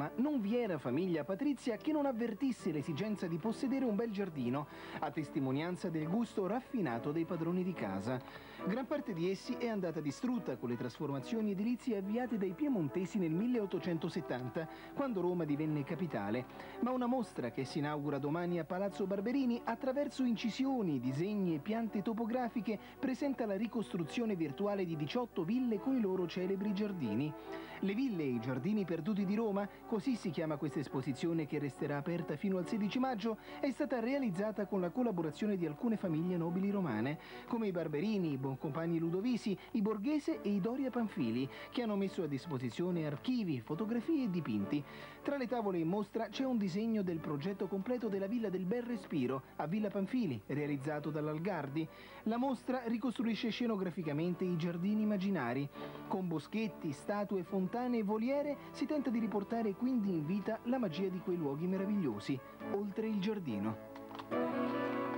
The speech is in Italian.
Roma non vi era famiglia patrizia che non avvertisse l'esigenza di possedere un bel giardino, a testimonianza del gusto raffinato dei padroni di casa. Gran parte di essi è andata distrutta con le trasformazioni edilizie avviate dai piemontesi nel 1870, quando Roma divenne capitale. Ma una mostra che si inaugura domani a Palazzo Barberini, attraverso incisioni, disegni e piante topografiche, presenta la ricostruzione virtuale di 18 ville con i loro celebri giardini. Le ville e i giardini perduti di Roma, così si chiama questa esposizione che resterà aperta fino al 16 maggio, è stata realizzata con la collaborazione di alcune famiglie nobili romane, come i Barberini, i Boncompagni Ludovisi, i Borghese e i Doria Pamfili, che hanno messo a disposizione archivi, fotografie e dipinti. Tra le tavole in mostra c'è un disegno del progetto completo della Villa del Bel Respiro, a Villa Pamfili, realizzato dall'Algardi. La mostra ricostruisce scenograficamente i giardini immaginari. Con boschetti, statue, fontane e voliere si tenta di riportare quindi in vita la magia di quei luoghi meravigliosi, oltre il giardino.